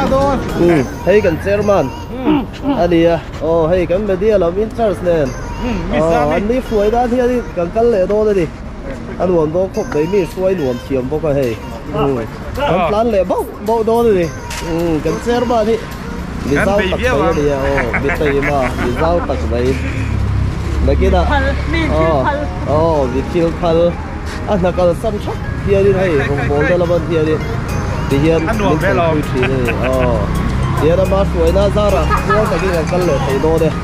Hey kan chairman adia oh hey kan media lo in charge nen an ni fuai da thia di kan kal le do di an won do khop dei mi suai nuam thiam bo ka hey kan plan le bo do di kan chairman ni đi rau tắc đấy đi biết tay mà đi rau tắc đấy mấy cái đó chiêu phal anh là cái sắm chắc kia đi hay không bố ra là bên kia đi thì hiện mình không chịu đi thì nó mà suy na ra rồi mua cái cần lệ thấy đồ đấy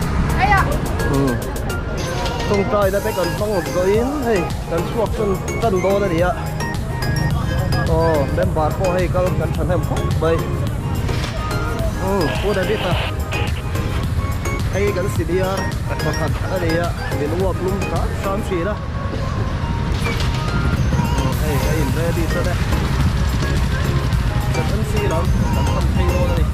không trai đã thấy cần phong một cái in hay cần suốt cần đồ đấy đi ạ đem bát po hay cần chân hem phong bay cô đã biết à hay gần xí đi à mà khát ở đây à mình uống luôn cả sáu xí đó hay cái in đây đi tới đây rất ấn xí lắm rất không thay đổi đây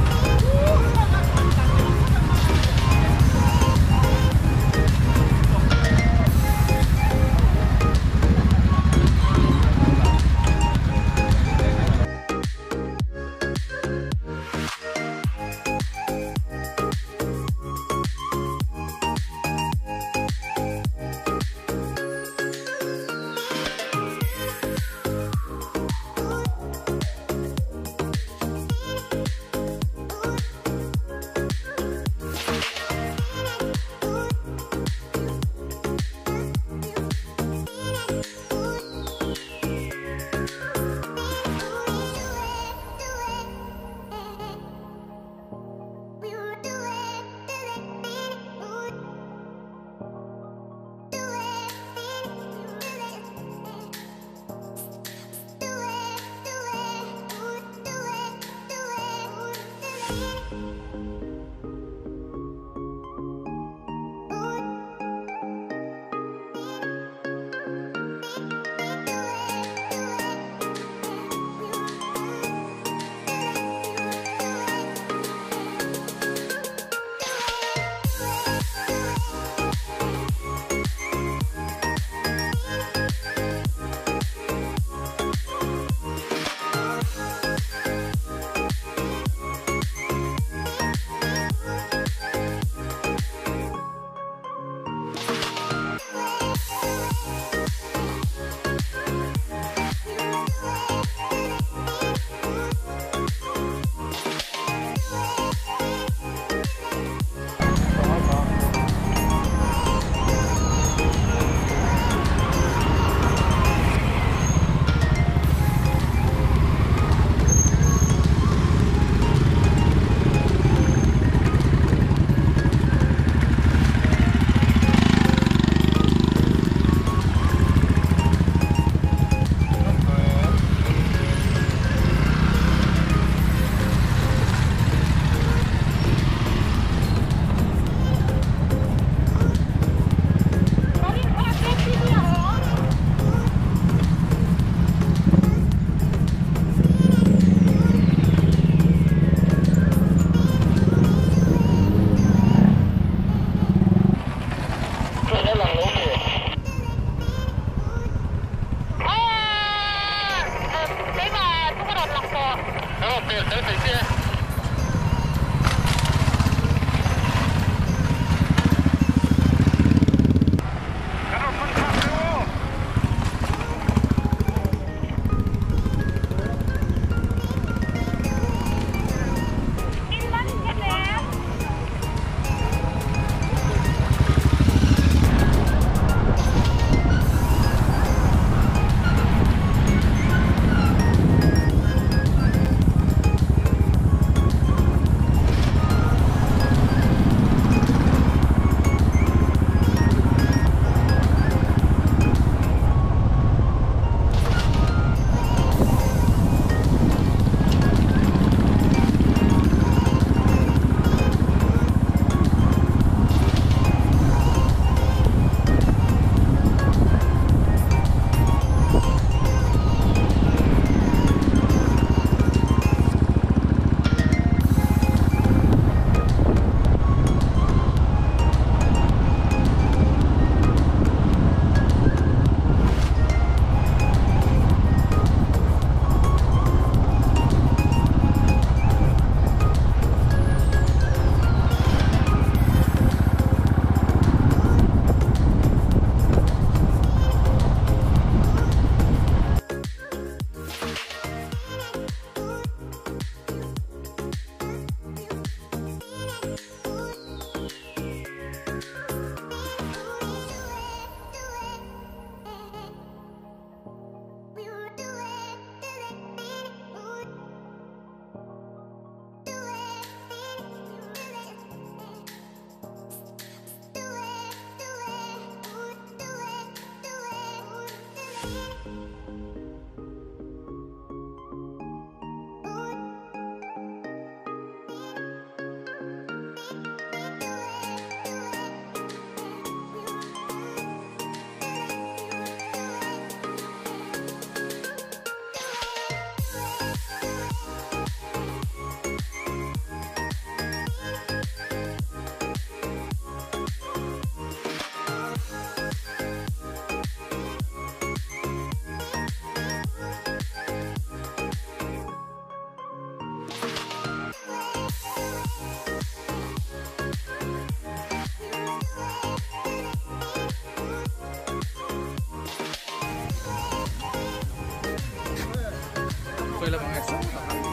rồi là bằng ngày sống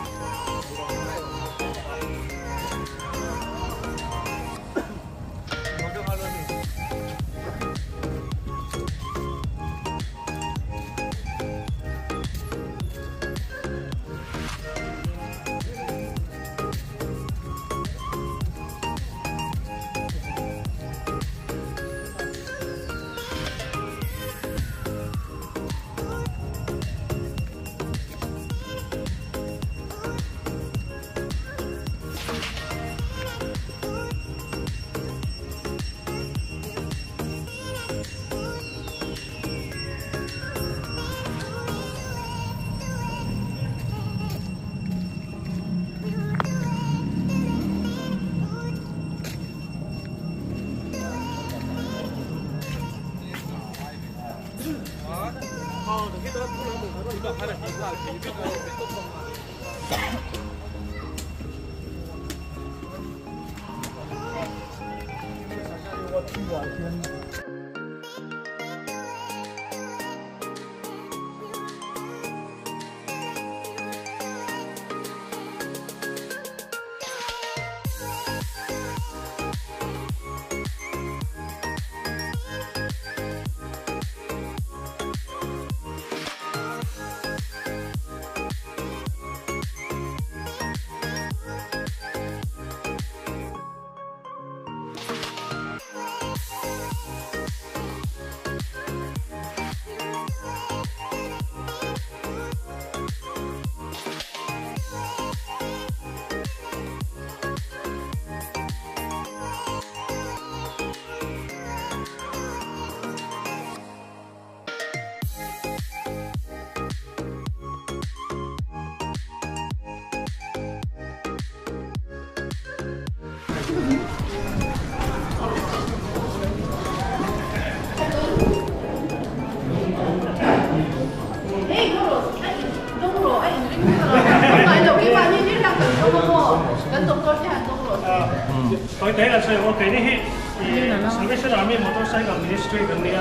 Tôi thấy là sẽ ok đi hết. Salvation Army motorcycle ministry gần đây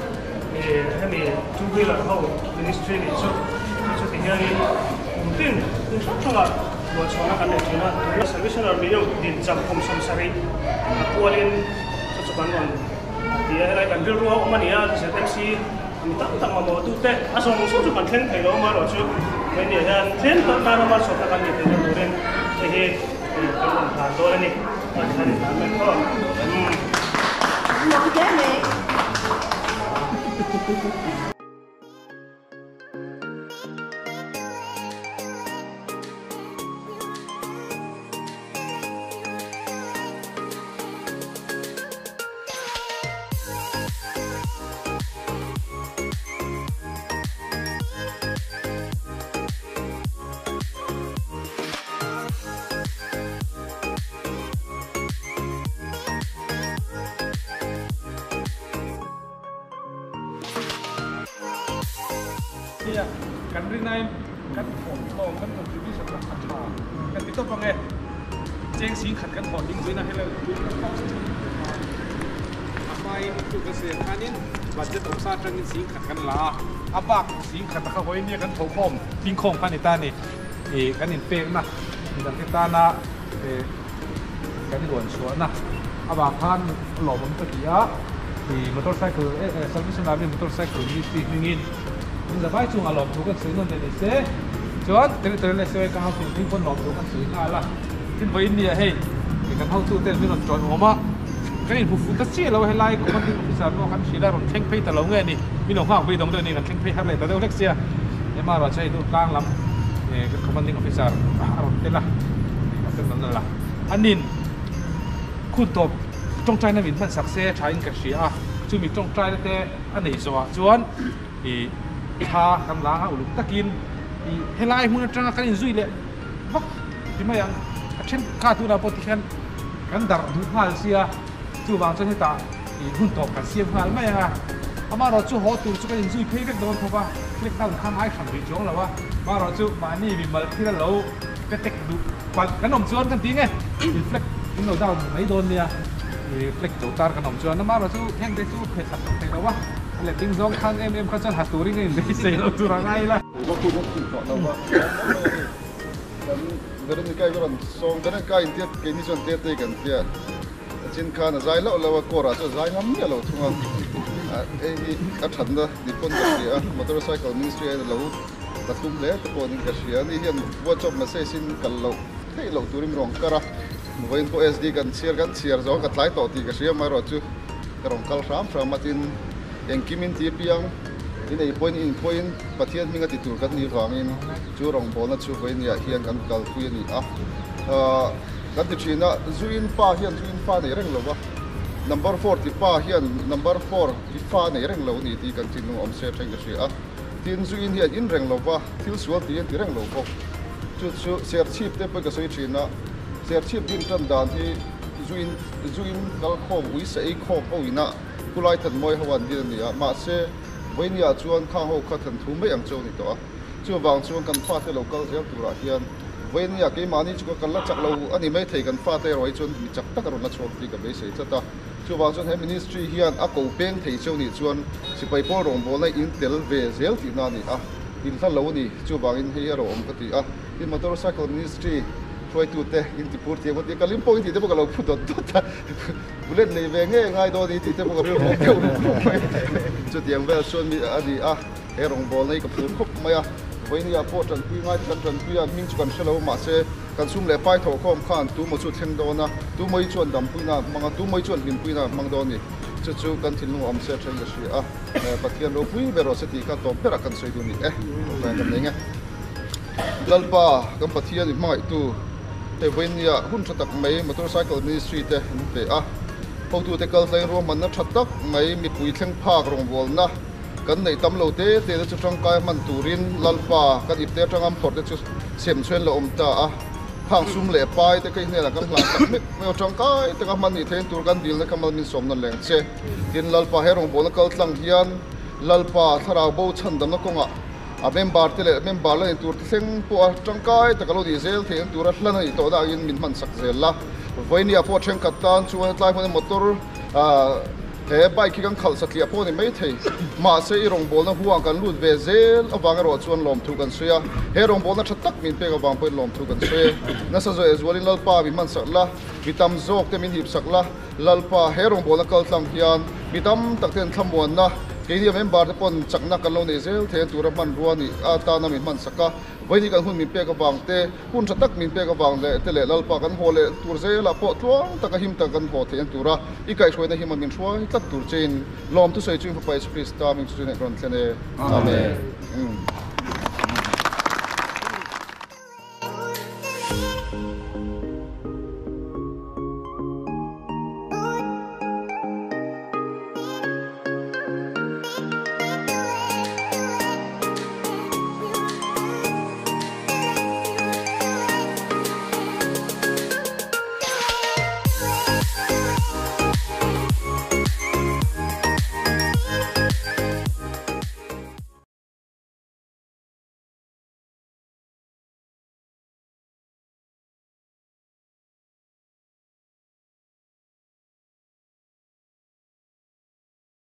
hay mình chung quy là hậu ministry này cho thì hiện tin trong là một số các cái chuyện là Salvation Army đều định chăm không xong sari qua lên cho bạn còn thì lại cần đưa ruộng ông mày à sẽ taxi mình tặng tặng mà một tu tệ à xong số cho bạn khen thầy đó mà rồi chứ cái này là khen tặng ta mà số các cái này thì nó lên thì cái phần thà tôi này phần thà này mình thôi một chế này kan rin na kan thong kan contribution kan khatha kan ti to pange cheng sing khat kan thon ding zuina hela amai tu ka se khanin budget of sa tangin sing khat kan la abak sing khat ka hoi ni kan thau khom ting khom kan ni ta ni kan in pe na ni dan ta na kan ni ron suwa na abak khan lom ta kia motorcycle salvation army motorcycle ministry hingin mình giờ phải chung ở lồng thu các sứ luôn để xe, chọn tới là xe cái hậu tiền thiên quân lồng thu các sứ ngay là, trên với India hay, thì cái hậu tu tên mình còn chọn ốm á, cái này phục tất nhiên là hay like của mình thì sao nó khám chỉ là còn thanh pay tờ lồng nghe đi, mình đồng hoàng bị đồng đời này là thanh pay hay là tờ đâu lexia, nhưng mà rồi chơi tụ cang lắm, cái commanding officer, rồi tên là, tên là, anh nhìn, khuôn top, trong trai này mình vẫn sạc xe trái cái gì à, chứ mình trong trai này anh ấy rồi, chọn, thì tha kan la ha uluk takin I helai mun atanga kan zui le vak ti mai ang achen ka tu na poti kan dar du hal sia chu wang chen ta I hun top kan siam hal mai ha ama ro chu ho tu chu kan zui phei vek don thoba click down kham ai kham ri chong lawa ma ro chu ma ni bi mal thira lo ka tek du kan nom chuan kan ti nge reflect in lo down mai don nia reflect chu tar kan nom chuan ma ro chu heng de chu phe sat thei lawa le ting zong khang em kha chan haturi ngai nei sei lo tura ngai la ก็คุณต้องติดต่อเราว่าเดินใกล้ก็รันซองเดินใกล้เทียบกินนี่ส่วนเทียบตีกันเทียบจินคานใจแล้วเราว่าโกราจะใจน้ำเนี่ยเราทุ่งไอ้อัฐันนะดิปนกับเสียมอเตอร์ไซค์มินิสทรีเราตัดตุ้มเล็กตะโกนกับเสียนี่เห็นว่าจบมาเสียสินกันเราให้เราตัวริมรองกระวันพอ SD กันเชียร์จอกันไล่ต่อตีกับเสียมารอจูกระรองกัลสามมาตินยังกิมินทีเปียงin a point patian minga ti tur kan ni wangin chu rong bona chu voi nia hian kan kal pui ni kan ti thina zuin pa hian zuin fa nei reng lowa number 4 ti pa hian number 4 ti fa nei reng lo ni ti kan tin nu om se theng ka tin zuin hian in reng lowa thil sual ti ti reng lo ko chu ser chip te pa ka soi thina ser chip din tan dan hi zuin kal khom ui se ei khom ho ina kulai than moi hawan din ni ma seวันนี้ชวนข้าวขัดขันทุ่มไม่ยังโจนี่ตัวชวนบางชวนกันฟาดให้เราเกลเจ้าตัวเฮียนวันนี้กี่มานี่ชวนกันละจักเราอันนี้ไม่เทกันฟาดให้เราชวนมีจักตักเราละชวนตีกับไม่เสียจ้าชวนบางชวนให้มินิสทรีเฮียนอากูเป้งเทเจ้านี่ชวนสิไปพ่อรองบอลในอินเทลเวเซลที่นั่นนี่อินทัลเรานี่ชวนบางอินให้เราอมกติอินมอเตอร์ไซค์มินิสทรีช่วยตัวเตะอินที่พูดเทียบที่กันลิมโป้อินที่เตะพวกเราพูดตัวบุเล่นในเวงง่ายตัวนี้ที่เตะพวกเราเที่ยวจุดยังเวลชวนมีอันนี้เอรองบอลในกับพูดครบมาวันนี้พอจันคุยง่ายจันคุยมิ่งจุกันเชลล์มาเสกันซุ่มเล่ไปถอข้อมข้านตัวมาชุดเทงโดนะตัวไม่ชวนดำคุยนะมังตัวไม่ชวนหินคุยนะมังโดนี่จุดกันทิ้งลงอมเสเทงก็สิปัจจัยเราคุยเบรอสติกันตัวเปรักกันสวยดูนี่แบบนี้ไงลัลปากันปัจจัยนี่ไม่ตัวแต่วันนี้หุ่นชัดตักไม่มอเตอร์ไซค์มินิสทรีเตะพอตัวเตะกันเลยรวมมันนัดชัดตักไม่มีปุ๋ยเชียงภาครองบอลนะกันในตำรวจเตะจะจังกายมันตูรินลัลปากันอีกเตะจังอัมพอร์ตจะเสียมเชนละอมตาข้างซุ่มเล่ไปแต่ก็เนี่ยแหละกันหลังตักไม่เอาจังกายแต่ก็มันนี่เทนตัวกันดีเลยก็มันมีสมนั่นแหละเช่กินลัลปาให้รองบอลกันหลังเฮียนลัลปาถ้าเราโบชันดำนักกงเมมบาร์ที่เล่เมมบาร์เลยตัวที่เซ็งพวกจังกายแต่ก็เราดีเซลที่ตัวรัฐละนี่ตัวได้ยินมินมันสักเซลละวันนี้พวกเชิงกัดตันชวนไล่พวกมอเตอร์เฮ้ไปคิดกันขัดสักเลียพวกนี้ไม่เทมาเสียรองบอลนะหัวกันลุดเวเซลเอาบางรถชวนลมทุกันเสียเฮ้รองบอลนะชัดตักมินเปกับบางเพื่อนลมทุกันเสียนั่นสะสวยลัลปามิมันสักละมิตำโจกเตมินหิบสักละลัลปาเฮ้รองบอลนะกัลตังเฮียนมิตำตักเต็นทำมวนนะเกี่ยเมมบาร์ที่ปนจักนักกันเราในเซลเทนตัวรับมันรัวนี่ตานามิมันสักวันนี้กันหุ่นมีเปียกบางเตหุ่นชัดตักมีเปียกบางเลยเตเลลัลปากันโฮเลตัวเซลละปอทวงตะกันหิมตะกันโฮเทนตัวระอีกไก่ช่วยในหิมมันช่วยตัดตัวเจนลมทุกสิ่งจุ่มไปสคริสตามิงจุดในกรอนเทนอาเมน